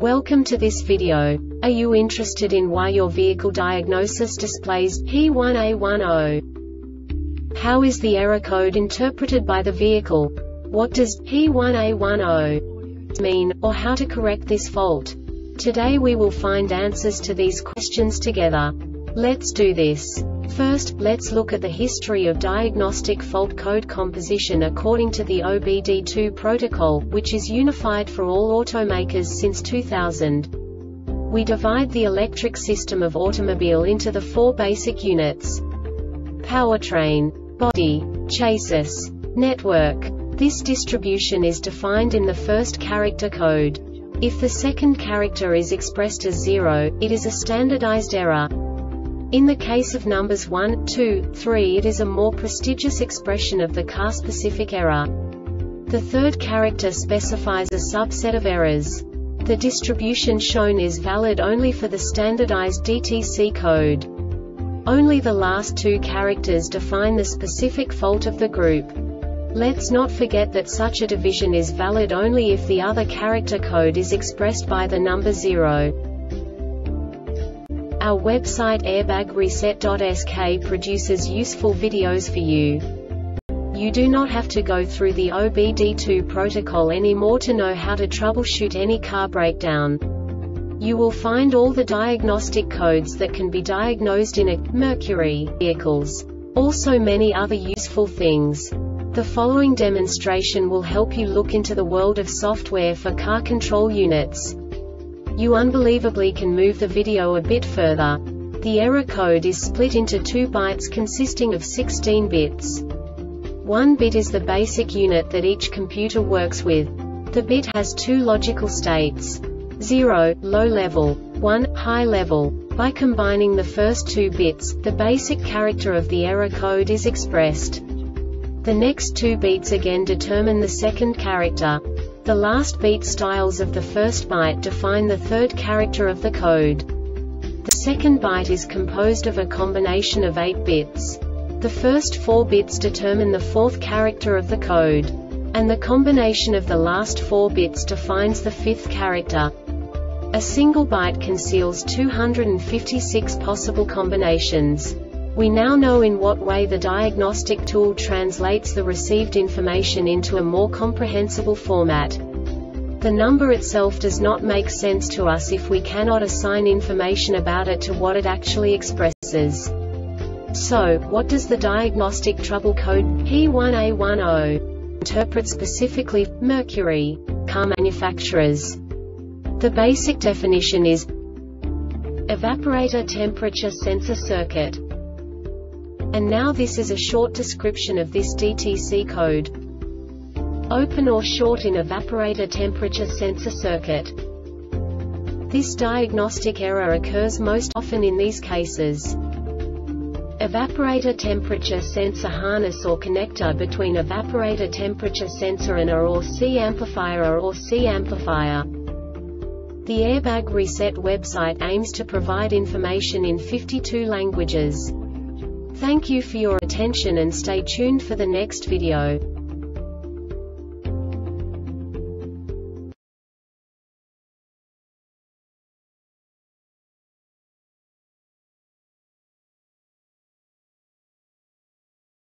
Welcome to this video. Are you interested in why your vehicle diagnosis displays P1A10? How is the error code interpreted by the vehicle? What does P1A10 mean, or how to correct this fault? Today we will find answers to these questions together. Let's do this. First, let's look at the history of diagnostic fault code composition according to the OBD2 protocol, which is unified for all automakers since 2000. We divide the electric system of automobile into the four basic units: powertrain, body, chassis, network. This distribution is defined in the first character code. If the second character is expressed as 0, it is a standardized error. In the case of numbers 1, 2, 3, it is a more prestigious expression of the car-specific error. The third character specifies a subset of errors. The distribution shown is valid only for the standardized DTC code. Only the last two characters define the specific fault of the group. Let's not forget that such a division is valid only if the other character code is expressed by the number 0. Our website airbagreset.sk produces useful videos for you. You do not have to go through the OBD2 protocol anymore to know how to troubleshoot any car breakdown. You will find all the diagnostic codes that can be diagnosed in a Mercury vehicles. Also many other useful things. The following demonstration will help you look into the world of software for car control units. You unbelievably can move the video a bit further. The error code is split into 2 bytes consisting of 16 bits. 1 bit is the basic unit that each computer works with. The bit has 2 logical states: 0, low level, 1, high level. By combining the first 2 bits, the basic character of the error code is expressed. The next 2 beats again determine the second character. The last beat styles of the first byte define the third character of the code. The second byte is composed of a combination of 8 bits. The first 4 bits determine the fourth character of the code. And the combination of the last 4 bits defines the fifth character. A single byte conceals 256 possible combinations. We now know in what way the diagnostic tool translates the received information into a more comprehensible format. The number itself does not make sense to us if we cannot assign information about it to what it actually expresses. So, what does the diagnostic trouble code P1A10 interpret specifically for Mercury car manufacturers? The basic definition is evaporator temperature sensor circuit. And now this is a short description of this DTC code. Open or short in evaporator temperature sensor circuit. This diagnostic error occurs most often in these cases: evaporator temperature sensor harness or connector between evaporator temperature sensor and A or C amplifier or C amplifier. The Airbag Reset website aims to provide information in 52 languages. Thank you for your attention and stay tuned for the next video.